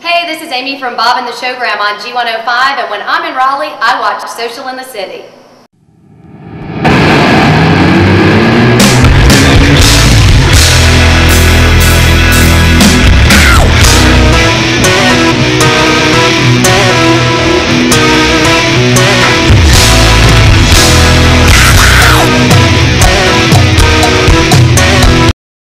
Hey, this is Amy from Bob and the Showgram on G105, and when I'm in Raleigh, I watch Social in the City.